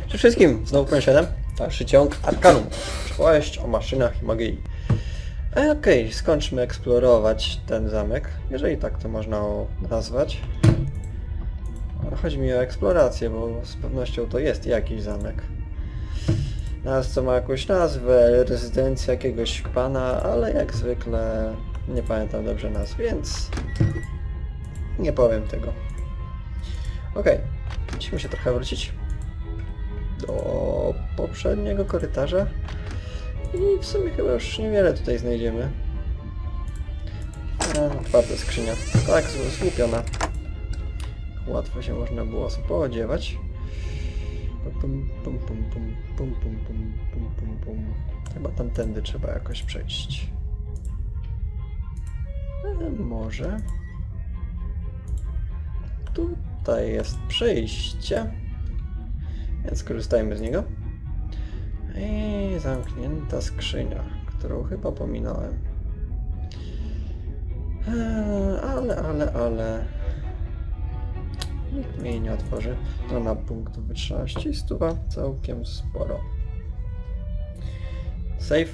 Cześć wszystkim, znowu P7, dalszy ciąg Arkanum. Przypowieść o maszynach i magii. Okej, skończmy eksplorować ten zamek, jeżeli tak to można nazwać. Chodzi mi o eksplorację, bo z pewnością to jest jakiś zamek. Co ma jakąś nazwę, rezydencja jakiegoś pana, ale jak zwykle nie pamiętam dobrze nazw, więc nie powiem tego. Okej, musimy się trochę wrócić do poprzedniego korytarza i w sumie chyba już niewiele tutaj znajdziemy. Otwarta skrzynia, tak, złupiona. Łatwo się można było spodziewać. Chyba tamtędy trzeba jakoś przejść. Może tutaj jest przejście, więc korzystajmy z niego. I zamknięta skrzynia, którą chyba pominąłem. Ale nikt mi jej nie otworzy. No na punkt wytrzymałości 100, całkiem sporo. Safe.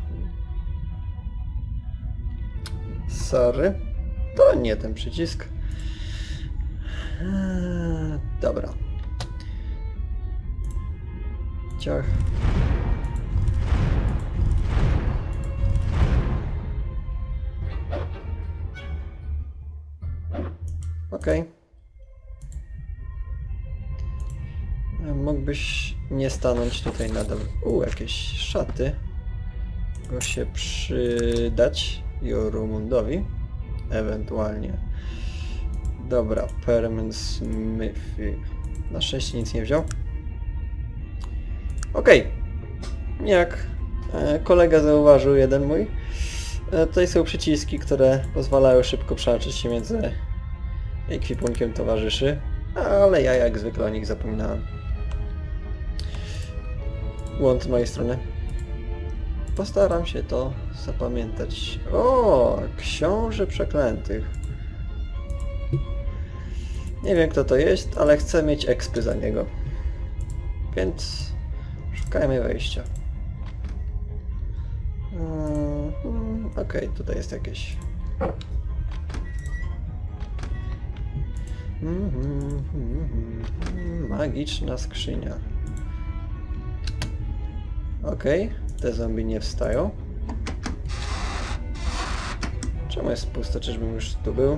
Sorry. To nie ten przycisk. Dobra. Ciach. Okej. Mógłbyś nie stanąć tutaj na dole. Jakieś szaty. Mogą się przydać Jorumundowi. Ewentualnie. Dobra, Perman Smithy. Na szczęście nic nie wziął. Okej. Jak kolega zauważył, jeden mój. Tutaj są przyciski, które pozwalają szybko przełączyć się między ekwipunkiem towarzyszy. Ale ja jak zwykle o nich zapominałem. Błąd z mojej strony. Postaram się to zapamiętać. Książę przeklętych. Nie wiem kto to jest, ale chcę mieć expy za niego. Więc szukajmy wejścia. Okej, tutaj jest jakieś... Magiczna skrzynia. Okej, te zombie nie wstają. Czemu jest pusto? Czyżbym już tu był?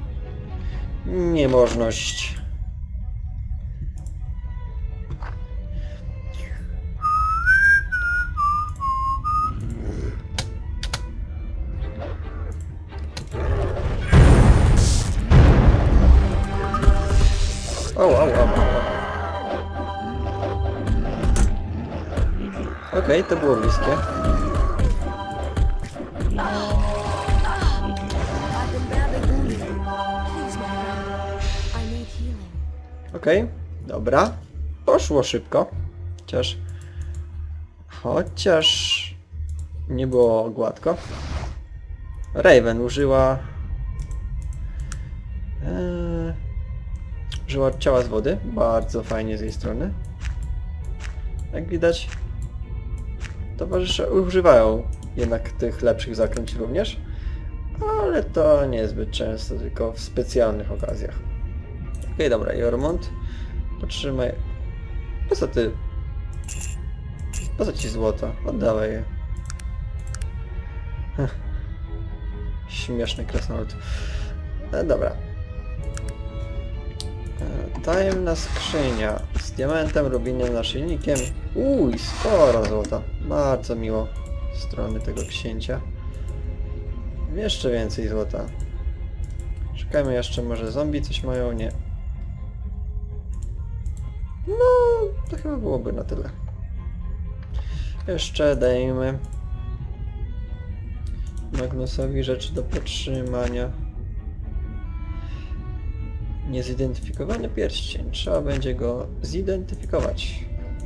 Niemożność. Okej, to było bliskie. Okej, dobra. Poszło szybko. Chociaż nie było gładko. Raven użyła ciała z wody. Bardzo fajnie z jej strony. Jak widać, towarzysze używają jednak tych lepszych zaklęć również, ale to niezbyt często, tylko w specjalnych okazjach. Okej, dobra, Jormund, potrzymaj... Po co ci złoto? Oddawaj je. Śmieszny krasnolud. Dobra. Tajemna skrzynia z diamentem, rubinem, naszyjnikiem. Sporo złota. Bardzo miło z strony tego księcia. Jeszcze więcej złota. Szukajmy jeszcze, może zombie coś mają? Nie. No, to chyba byłoby na tyle. Jeszcze dajmy Magnusowi rzeczy do podtrzymania. Niezidentyfikowany pierścień. Trzeba będzie go zidentyfikować.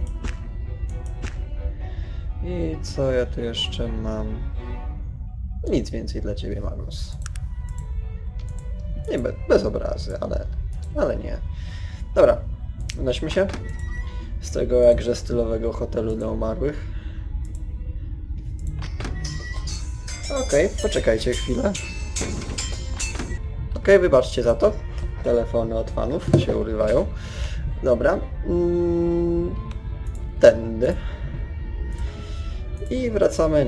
I co ja tu jeszcze mam? Nic więcej dla ciebie, Magnus. Nie, bez obrazy, ale nie. Dobra, unośmy się. z tego jakże stylowego hotelu dla umarłych. Okej, poczekajcie chwilę. Okej, wybaczcie za to. Telefony od fanów się urywają. Dobra. Tędy. I wracamy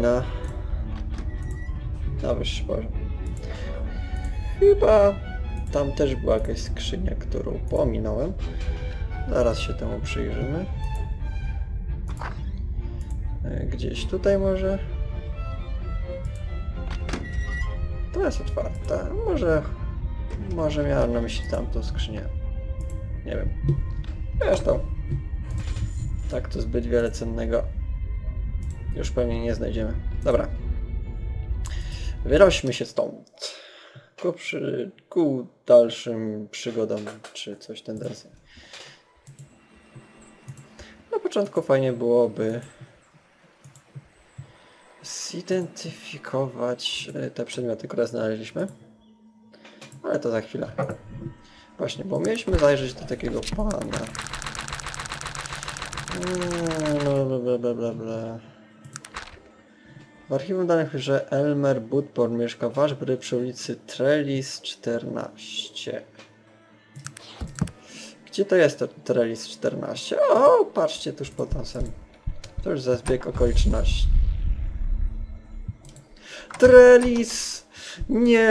na wyższy poziom. Chyba tam też była jakaś skrzynia, którą pominąłem. Zaraz się temu przyjrzymy. Gdzieś tutaj może? To jest otwarte. Może miałem na myśli tamtą skrzynię. Nie wiem. Zresztą. Tak to zbyt wiele cennego już pewnie nie znajdziemy. Dobra. Wyrośmy się stąd. Ku dalszym przygodom, czy coś ten deseń. Na początku fajnie byłoby zidentyfikować te przedmioty, które znaleźliśmy. Ale to za chwilę. Właśnie, bo mieliśmy zajrzeć do takiego pana. W archiwum danych, że Elmer Budborn mieszka w Ashbury przy ulicy Trellis 14. Gdzie to jest to Trellis 14? O, patrzcie, tuż pod nosem. To już za zbieg okoliczności. Trellis! Nie!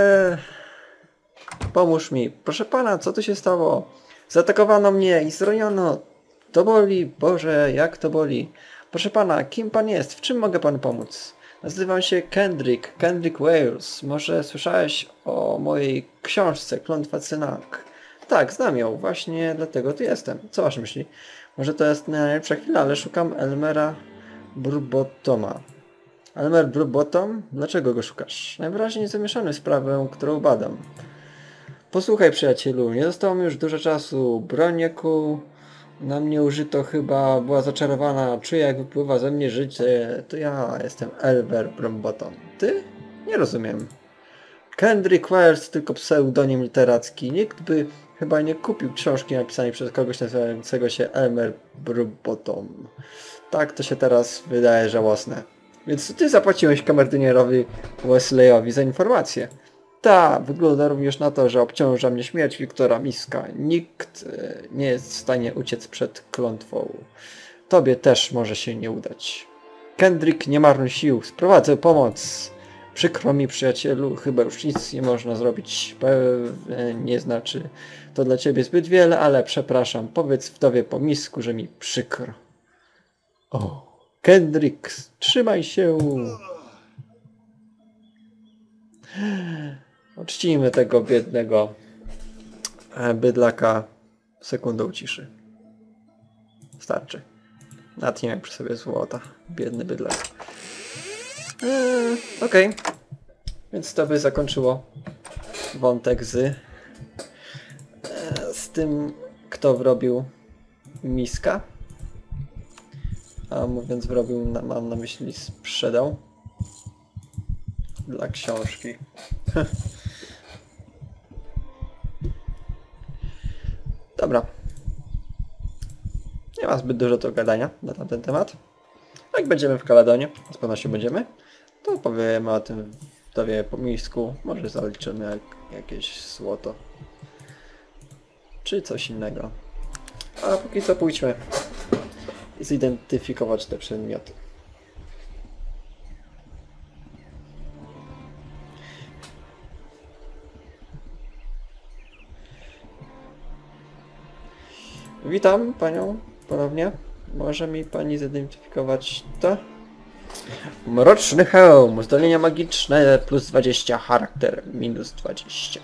Pomóż mi. Proszę pana, co tu się stało? Zaatakowano mnie i zraniono. To boli. Boże, jak to boli. Proszę pana, kim pan jest? W czym mogę panu pomóc? Nazywam się Kendrick Wales. Może słyszałeś o mojej książce Klątwa Cynak? Tak, znam ją. Właśnie dlatego tu jestem. Co masz myśli? Może to jest najlepsza chwila, ale szukam Elmera Brubotoma. Elmer Brubottom? Dlaczego go szukasz? Najwyraźniej zamieszany w sprawę, którą badam. Posłuchaj, przyjacielu, nie zostało mi już dużo czasu. Broń, jaką na mnie użyto, chyba była zaczarowana. Czuję, jak wypływa ze mnie życie. To ja jestem Elmer Brubottom. Ty? Nie rozumiem. Kendrick Wales, tylko pseudonim literacki. Nikt by chyba nie kupił książki napisanej przez kogoś nazywającego się Elmer Brubottom. Tak to się teraz wydaje żałosne. Więc ty zapłaciłeś kamerdynierowi Wesleyowi za informację. Ta, wygląda również na to, że obciąża mnie śmierć Wiktora Miska. Nikt nie jest w stanie uciec przed klątwą. Tobie też może się nie udać. Kendrick, nie marnuj sił, sprowadzę pomoc. Przykro mi, przyjacielu, chyba już nic nie można zrobić. Pewnie nie znaczy to dla ciebie zbyt wiele, ale przepraszam, powiedz wdowie po misku, że mi przykro. O, Kendrick, trzymaj się. Uczcijmy tego biednego bydlaka sekundą ciszy. Starczy. Nawet nie miał przy sobie złota. Biedny bydlak. Okej. Więc to by zakończyło wątek z tym, kto wrobił Miska. A mówiąc wrobił, mam na myśli sprzedał. Dla książki. Dobra. Nie ma zbyt dużo do gadania na tamten temat. Jak będziemy w Kaladonie, z pewnością będziemy, to opowiemy o tym wdowie po misku. Może zaliczymy jakieś złoto. Czy coś innego. A póki co pójdźmy zidentyfikować te przedmioty. Witam panią ponownie. Może mi pani zidentyfikować to? Mroczny hełm, zdolnienia magiczne plus 20, charakter minus 20.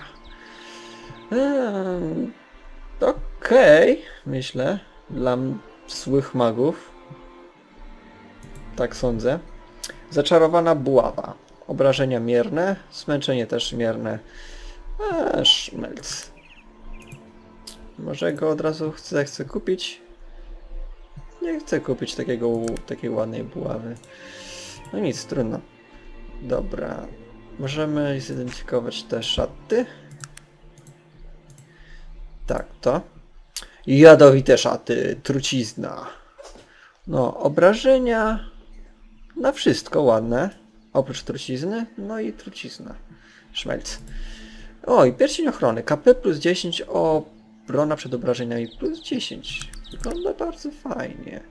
Okej, myślę, dla złych magów. Tak sądzę. Zaczarowana buława. Obrażenia mierne, zmęczenie też mierne. Szmelc. Może go od razu chcę kupić? Nie chcę kupić takiej ładnej buławy. No nic, trudno. Dobra. Możemy zidentyfikować te szaty. Tak, to. Jadowite szaty, trucizna. No, obrażenia na wszystko ładne. Oprócz trucizny, no i trucizna. Szmelc. O, i pierścień ochrony. KP plus 10, obrona przed obrażeniami plus 10. Wygląda bardzo fajnie.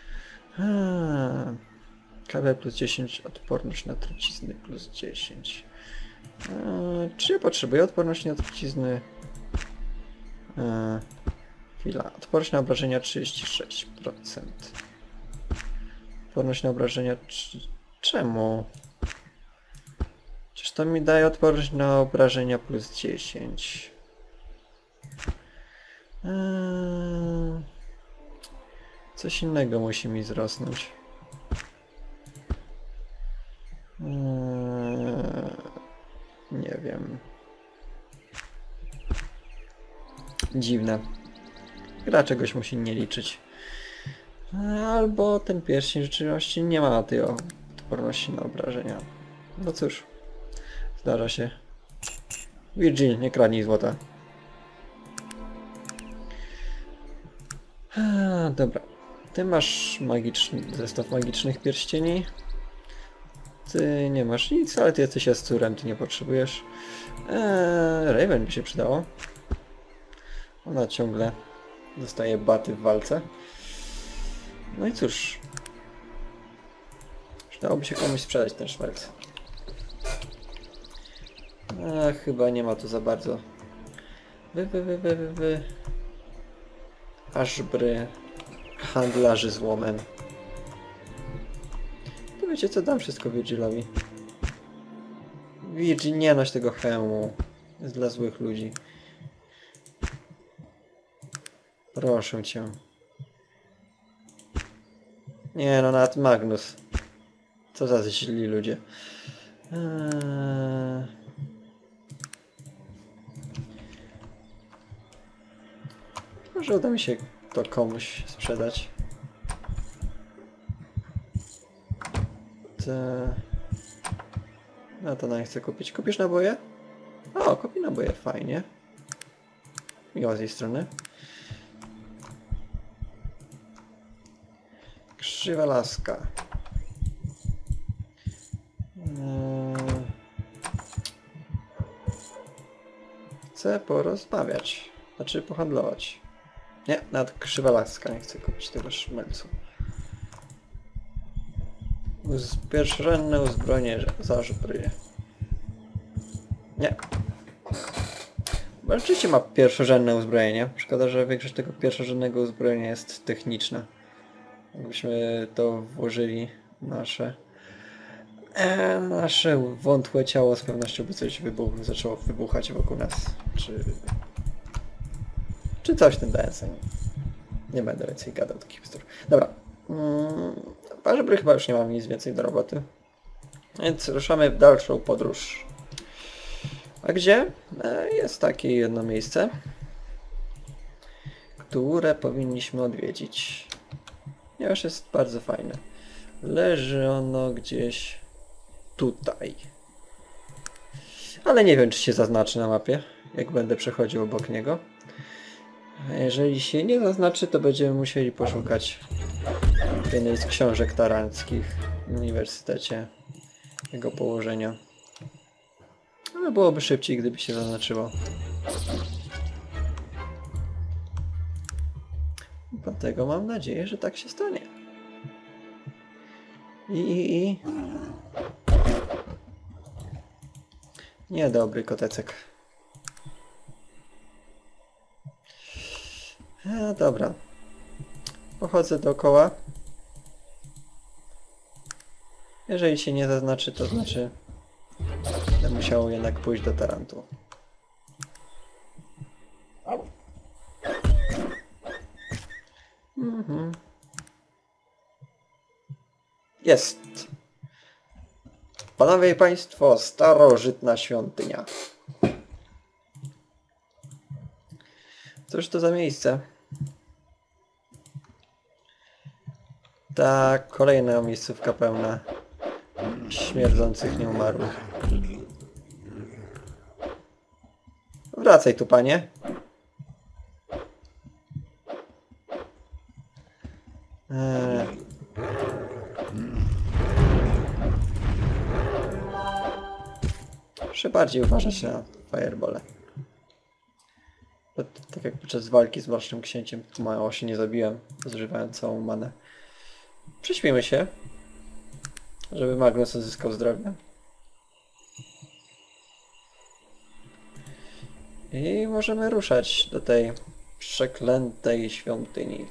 KP plus 10, odporność na trucizny plus 10. Czy ja potrzebuję odporności na trucizny? Chwila. Odporność na obrażenia 36%. Odporność na obrażenia... Czemu? Czyż to mi daje odporność na obrażenia plus 10? Coś innego musi mi wzrosnąć. Nie wiem. Dziwne. Gra czegoś musi nie liczyć. Albo ten pierścień rzeczywistości nie ma tej odporności na obrażenia. No cóż. Zdarza się. Virgil, nie kradnij złota. Dobra. Ty masz zestaw magicznych pierścieni. Ty nie masz nic, ale ty jesteś Jasturem, ty nie potrzebujesz. Raven by się przydało. Ona ciągle dostaje baty w walce. No i cóż. Przydałoby się komuś sprzedać ten szmelc. Chyba nie ma tu za bardzo. Ażbry. Handlarzy złomem. To wiecie co, dam wszystko Virgilowi. Virgil, nie noś tego hełmu. Jest dla złych ludzi. Proszę cię. Nie no, nawet Magnus. Co za źli ludzie. Może uda mi się to komuś sprzedać. No to nie chcę kupić. Kupisz naboje? O, kupi naboje, fajnie. Miło z jej strony. Krzywa laska. Chcę porozmawiać. Znaczy pohandlować. Nie, nawet krzywa laska. Nie chcę kupić tego szmelcu. Pierwszorzędne uzbrojenie zażbryje. Nie. Bo rzeczywiście ma pierwszorzędne uzbrojenie. Szkoda, że większość tego pierwszorzędnego uzbrojenia jest techniczne. Jakbyśmy to włożyli nasze wątłe ciało, z pewnością by coś zaczęło wybuchać wokół nas. Czy coś w ten deseń. Nie będę więcej gadał takich bzdur. Dobra. Parzebry chyba już nie mam nic więcej do roboty. Więc ruszamy w dalszą podróż. A gdzie? Jest takie jedno miejsce, które powinniśmy odwiedzić. Ponieważ jest bardzo fajne. Leży ono gdzieś tutaj. Ale nie wiem, czy się zaznaczy na mapie, jak będę przechodził obok niego. A jeżeli się nie zaznaczy, to będziemy musieli poszukać jednej z książek taranckich w uniwersytecie, jego położenia. Ale byłoby szybciej, gdyby się zaznaczyło. Dlatego mam nadzieję, że tak się stanie. Niedobry kotecek. Dobra. Pochodzę dookoła. Jeżeli się nie zaznaczy, to znaczy będę musiał jednak pójść do Tarantu. Jest! Panowie i państwo, starożytna świątynia. Cóż to za miejsce? Ta kolejna miejscówka pełna śmierdzących nieumarłych. Wracaj tu, panie. Muszę bardziej uważać na firebole. Bo tak jak podczas walki z Mrocznym Księciem mało się nie zabiłem, zużywając całą manę. Prześpijmy się, żeby Magnus odzyskał zdrowie. I możemy ruszać do tej przeklętej świątyni.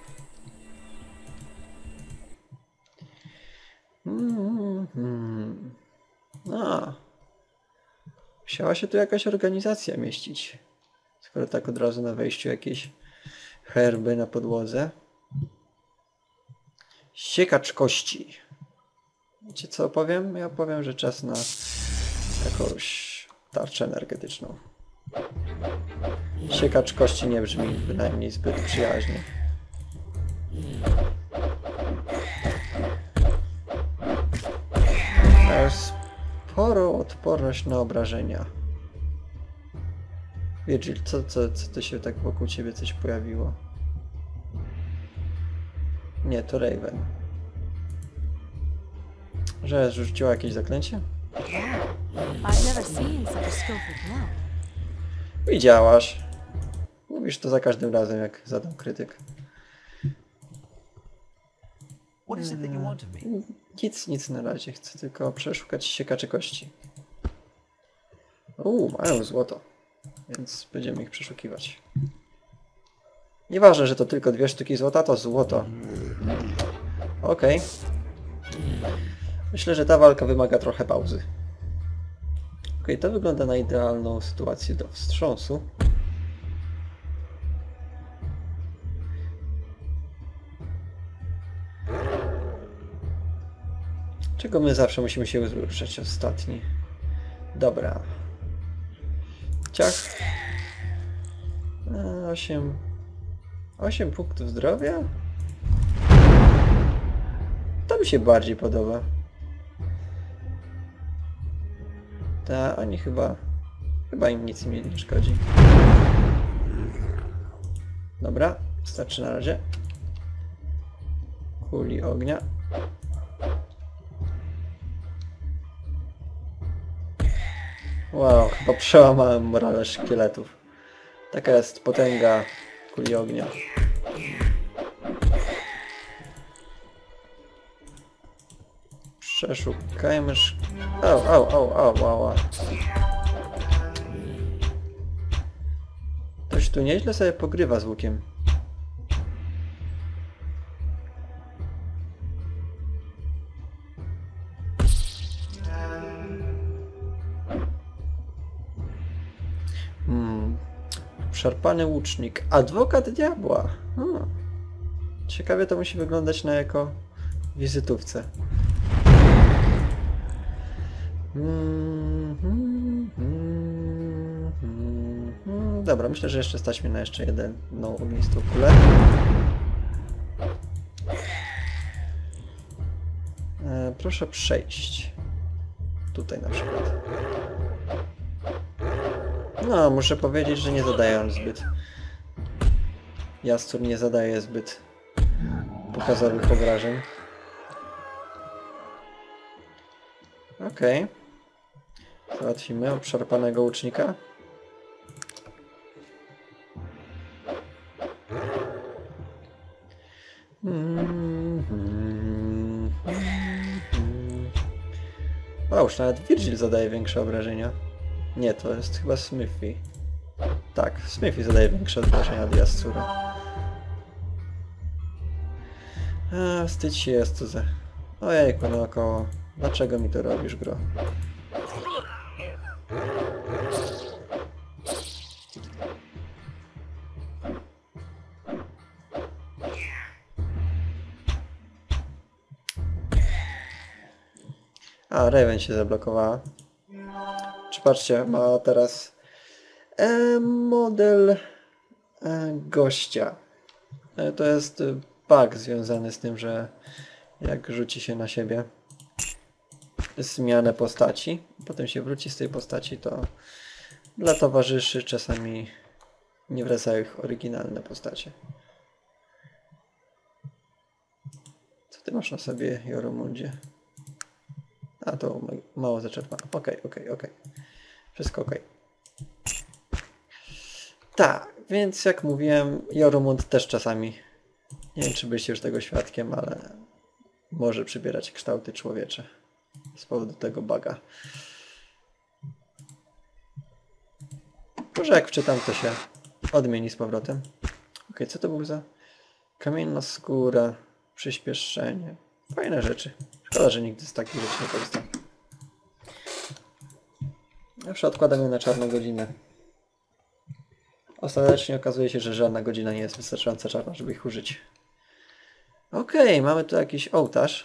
Musiała się tu jakaś organizacja mieścić. Skoro tak od razu na wejściu jakieś herby na podłodze. Siekacz kości. Wiecie co opowiem? Ja powiem, że czas na jakąś tarczę energetyczną. Siekacz kości nie brzmi bynajmniej zbyt przyjaźnie. Ma sporą odporność na obrażenia. Virgil, co to się tak wokół ciebie coś pojawiło? Nie, to Raven. Że rzuciła jakieś zaklęcie? Widziałaś. Mówisz to za każdym razem, jak zadam krytyk. Nic na razie. Chcę tylko przeszukać siekaczy kości. Mają złoto. Więc będziemy ich przeszukiwać. Nieważne, że to tylko 2 sztuki złota, to złoto. Okej. Myślę, że ta walka wymaga trochę pauzy. Okej, to wygląda na idealną sytuację do wstrząsu. Czego my zawsze musimy się ruszać ostatni? Dobra. Ciach. 8 punktów zdrowia? To mi się bardziej podoba. Oni chyba im nic nie szkodzi. Dobra, starczy na razie. Kuli ognia. Wow, chyba przełamałem morale szkieletów. Taka jest potęga kuli ognia. Przeszukajmy Au. Ktoś tu nieźle sobie pogrywa z łukiem. Szarpany łucznik. Adwokat diabła. Ciekawie to musi wyglądać na jako wizytówce. Dobra, myślę, że jeszcze stać mnie na jeszcze jedną ognistą kulę. Proszę przejść. Tutaj na przykład. No, muszę powiedzieć, że nie zadaje on zbyt... Jaszczur nie zadaje zbyt pokazowych obrażeń. Okej. Załatwimy obszarpanego łucznika. Już nawet Virgil zadaje większe obrażenia. Nie, to jest chyba Smithy. Tak, Smithy zadaje większe obrażenia od Jaszczura. Wstydź się, Jaszczurze. Ojejku, naokoło. Dlaczego mi to robisz, gro? Raven się zablokowała. Czy patrzcie, ma teraz model gościa. To jest bug związany z tym, że jak rzuci się na siebie zmianę postaci, potem się wróci z tej postaci, to dla towarzyszy czasami nie wracają ich oryginalne postacie. Co ty masz na sobie, Joromundzie? A, to mało zaczerpane. Okej. Wszystko okej. Tak, więc jak mówiłem, Jormund też czasami, nie wiem czy byliście już tego świadkiem, ale może przybierać kształty człowiecze z powodu tego buga. Może jak wczytam, to się odmieni z powrotem. Okej, co to był za kamienna skóra, przyspieszenie. Fajne rzeczy. Szkoda, że nigdy z takich rzeczy nie korzystam. Zawsze odkładam je na czarną godzinę. Ostatecznie okazuje się, że żadna godzina nie jest wystarczająco czarna, żeby ich użyć. Okej, mamy tu jakiś ołtarz.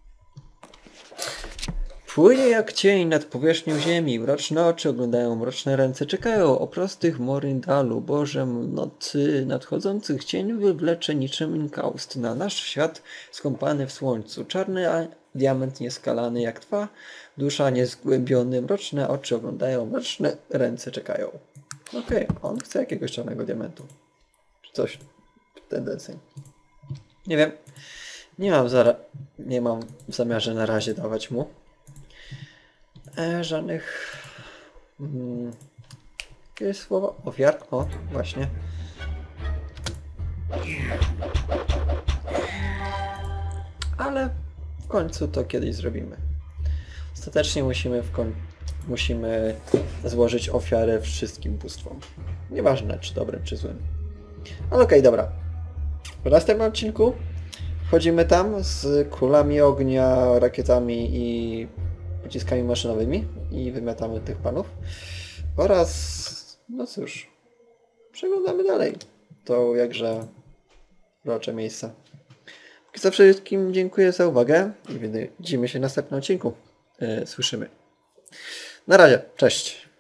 Płynie jak cień nad powierzchnią ziemi, mroczne oczy oglądają, mroczne ręce czekają, o prostych Moryndalu, Bożem nocy nadchodzących cień wywlecze niczym inkaust na nasz świat skąpany w słońcu, czarny diament nieskalany jak twa, dusza niezgłębiony, mroczne oczy oglądają, mroczne ręce czekają. Okej, on chce jakiegoś czarnego diamentu. Czy coś w ten deseń. Nie wiem. Nie mam w zamiarze na razie dawać mu żadnych jakieś słowo? Ofiar? O, właśnie. Ale w końcu to kiedyś zrobimy. Ostatecznie musimy złożyć ofiarę wszystkim bóstwom. Nieważne, czy dobrym, czy złym. Ale okej, dobra. W następnym odcinku wchodzimy tam z kulami ognia, rakietami i pociskami maszynowymi i wymiatamy tych panów. Oraz, no cóż, przeglądamy dalej to jakże urocze miejsce. Za wszystkim dziękuję za uwagę i widzimy się w następnym odcinku. Słyszymy. Na razie, cześć.